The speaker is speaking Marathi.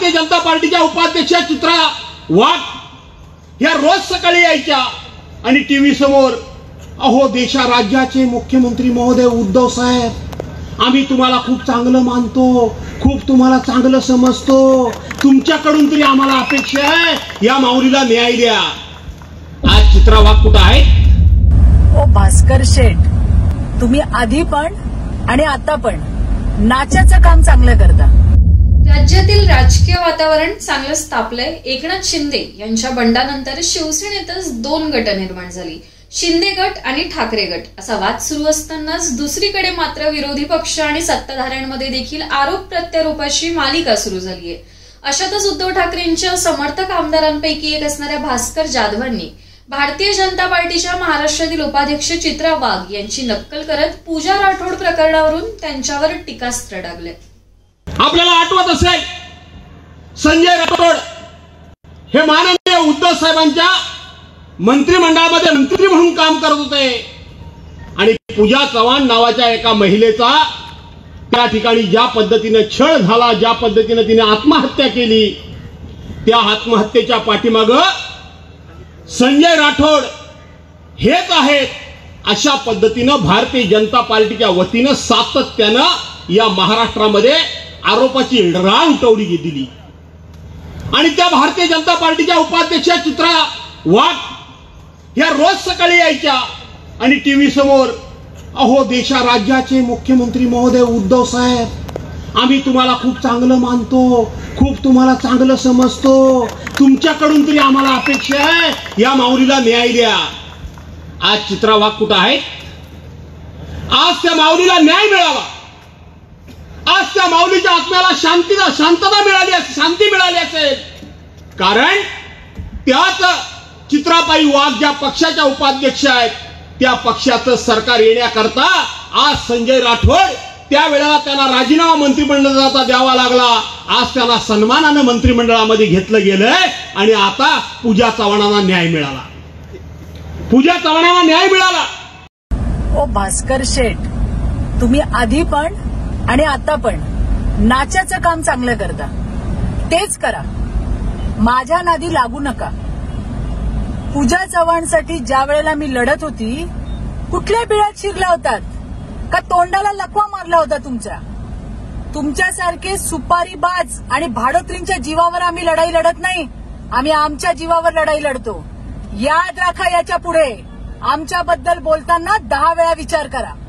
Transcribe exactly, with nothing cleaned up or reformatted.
भारतीय जनता पार्टीच्या उपाध्यक्ष चित्रा वाघ या रोज सकाळी यायच्या आणि टीव्ही समोर, अहो देशा राज्याचे मुख्यमंत्री महोदय उद्धव साहेब, आम्ही तुम्हाला खूप चांगलं मानतो, खूप तुम्हाला चांगलं समजतो, तुमच्याकडून तरी आम्हाला अपेक्षा आहे, या माऊलीला न्याय द्या. आज चित्रा वाघ कुठं आहे? ओ भास्कर शेठ, तुम्ही आधी पण आणि आता पण नाचाचं काम चांगलं करता. राज्यातील राजकीय वातावरण चांगलंच तापलंय. एकनाथ शिंदे यांच्या बंडानंतर शिवसेनेतच दोन गट निर्माण झाली, शिंदे गट आणि ठाकरे गट असा वाद सुरू असतानाच दुसरीकडे मात्र विरोधी पक्ष आणि सत्ताधाऱ्यांमध्ये देखील आरोप प्रत्यारोपाची मालिका सुरू झालीय. अशातच उद्धव ठाकरेंच्या समर्थक आमदारांपैकी एक असणाऱ्या भास्कर जाधवांनी भारतीय जनता पार्टीच्या महाराष्ट्रातील उपाध्यक्ष चित्रा वाघ यांची नक्कल करत पूजा राठोड प्रकरणावरून त्यांच्यावर टीकास्त्र डागले. आपल्याला आठवत असेल, संजय राठोड हे माननीय उद्धव साहेबांच्या मंत्रिमंडळामध्ये मंत्री म्हणून काम करत होते आणि पूजा चव्हाण नावाच्या एका महिलेचा त्या ठिकाणी ज्या पद्धतीने छळ झाला, ज्या पद्धतीने तिने आत्महत्या केली, त्या आत्महत्येच्या पाठीमागं संजय राठोड हेच आहेत, अशा पद्धतीनं भारतीय जनता पार्टीच्या वतीनं सातत्यानं या महाराष्ट्रामध्ये आरोपाची राळ उठवली गेली. आणि त्या भारतीय जनता पार्टीच्या उपाध्यक्ष चित्रा वाघ या रोज सकाळी यायच्या आणि टीव्ही समोर, अहो देशा राज्याचे मुख्यमंत्री महोदय उद्धव साहेब, आम्ही तुम्हाला खूप चांगलं मानतो, खूप तुम्हाला चांगलं समजतो, तुमच्याकडून तरी आम्हाला अपेक्षा आहे, या माऊलीला न्याय द्या. आज चित्रा वाघ कुठं आहे? आज त्या माऊलीला न्याय मिळावा, आज त्या माऊलीच्या आत्म्याला शांती शांतता मिळाली, शांती मिळाली असेल, कारण त्याच चित्राबाई वाघ ज्या पक्षाच्या उपाध्यक्ष आहेत, त्या पक्षाचं सरकार येण्याकरता आज संजय राठोड, त्यावेळेला त्यांना राजीनामा मंत्रिमंडळाचा द्यावा लागला, आज त्यांना सन्मानानं मंत्रिमंडळामध्ये घेतलं गेलंय आणि आता पूजा चव्हाणांना न्याय मिळाला. पूजा चव्हाणांना न्याय मिळाला. ओ भास्कर शेठ, तुम्ही आधी पण आणि आता पण नाचाचं काम चांगलं करता. तेच करा, माझ्या नादी लागू नका. पूजा चव्हाणसाठी ज्या वेळेला मी लढत होती, कुठल्या बिळात शिरला होतात का तोंडाला लकवा मारला होता तुमच्या? तुमच्यासारखे सुपारीबाज आणि भाडोत्रींच्या जीवावर आम्ही लढाई लढत नाही, आम्ही आमच्या जीवावर लढाई लढतो. याद राखा, याच्या पुढे आमच्याबद्दल बोलताना दहा वेळा विचार करा.